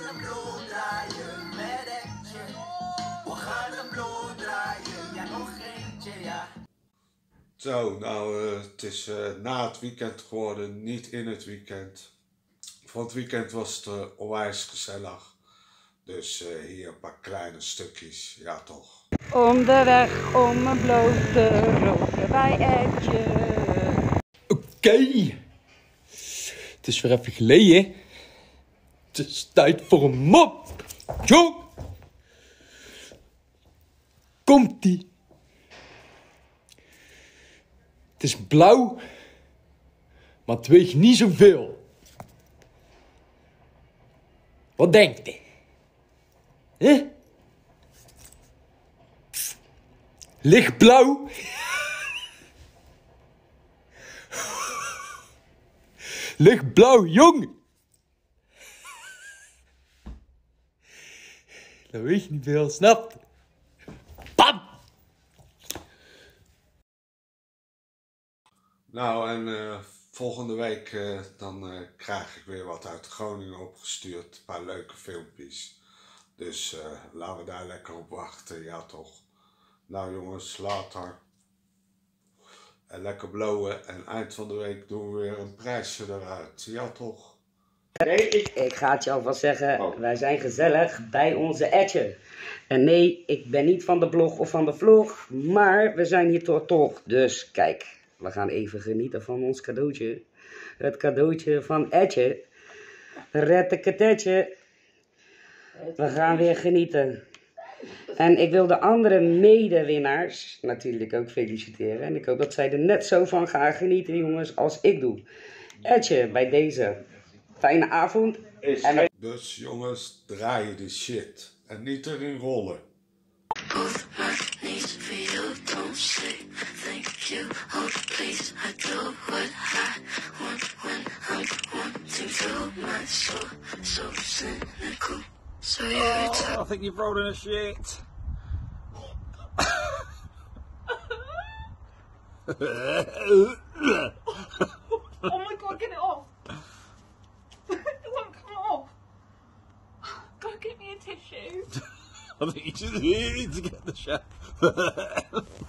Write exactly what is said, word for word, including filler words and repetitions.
een blow draaien met Etje. We gaan een blow draaien, ja nog eentje, ja. Zo, nou, uh, het is uh, na het weekend geworden, niet in het weekend. Van het weekend was het uh, onwijs gezellig. Dus uh, hier een paar kleine stukjes, ja toch. Onderweg om een bloot te roken bij Etje. Oké. Okay. Het is weer even geleden. Het is tijd voor een mop. Jo. Komt-ie. Het is blauw, maar het weegt niet zoveel. Wat denkt u? Huh? Lichtblauw? Lichtblauw, jong! Dat weet je niet veel, snapt? Bam! Nou, en uh, volgende week uh, dan uh, krijg ik weer wat uit Groningen opgestuurd. Een paar leuke filmpjes. Dus uh, laten we daar lekker op wachten, ja toch. Nou jongens, later. En lekker blowen. En eind van de week doen we weer een prijsje eruit. Ja toch? Nee, ik, ik ga het je alvast zeggen. Oh. Wij zijn gezellig bij onze Etje. En nee, ik ben niet van de blog of van de vlog. Maar we zijn hier toch toch. Dus kijk, we gaan even genieten van ons cadeautje. Het cadeautje van Etje. Retteketetje. We gaan weer genieten. En ik wil de andere medewinnaars natuurlijk ook feliciteren. En ik hoop dat zij er net zo van gaan genieten, jongens, als ik doe. Etje, bij deze fijne avond. En... Dus jongens, draai de shit. En niet erin rollen. Both my knees for you, don't say thank you. Oh please, I do what I want when I'm wanting to. My soul, so cynical. So you're oh, I think you've rolled in a shit. Oh my god, get it off. It won't come off. Go get me a tissue. I think you just need to get the shit.